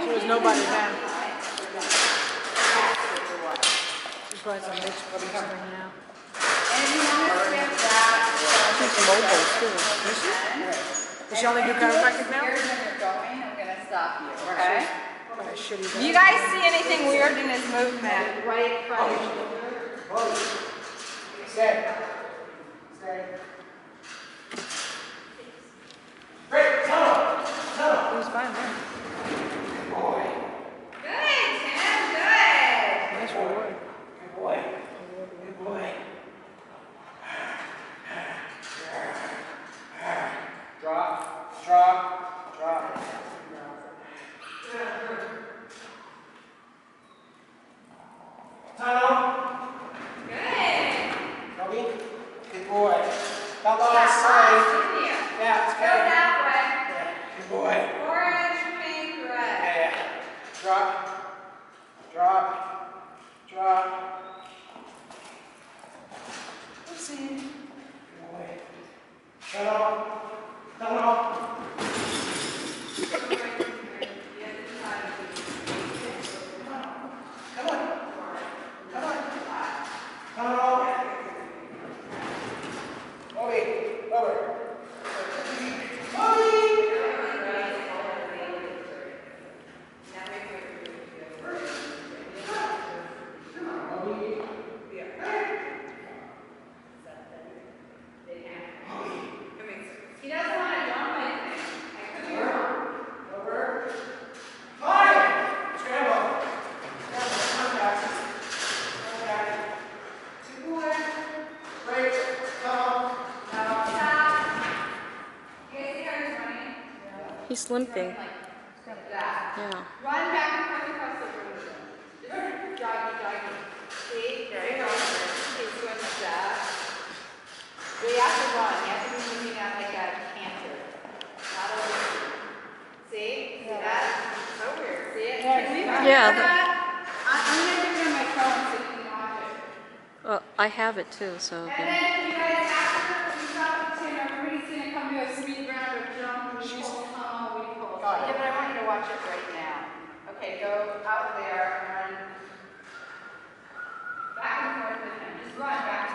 There was nobody then. She's probably some bitch buddy thing now. And you want to skip that. She's mobile too. Is she? Does she only do chiropractic now? Here's when you're going, I'm going to stop you, okay? Shitty. You guys see anything weird in his movement? Right in front of you. Stay. Stay. Great. Tunnel. He was fine there. Boy. Good, Tim. Good. Nice reward. Good boy. Good boy. Drop. Drop. Drop. Tunnel. Good. Moby. Good boy. That last side. Yeah, it's Go good. that way. Yeah. Good boy. Orange, pink, red. Yeah. Drop. Drop. Drop. Oopsie. Good boy. Tunnel. Tunnel. Come on. Come on. Tunnel. Moby. Over. Moby. He doesn't want to jump anything. I could be wrong. Over. Fine. Scramble. Scramble. Contact. Contact. Good boy. Break. Come. Now. Stop. You guys see how he's running? He's limping. Like that. Yeah. Run back and forth across the room. Just jogging. See? There you go. He's doing that. But you have to run. You have to be moving out like a canter. Not over. See? See that? So weird. See it? Can we Yeah. that? I'm going to give you my phone so you can watch it. Well, I have it too, so. And then you guys, after we stop the Tim, everybody's going to come to a speed round or jump. We pull, we pull. Yeah, but I want you to watch it right now. Okay, go out there and run back and forth with him. Just run back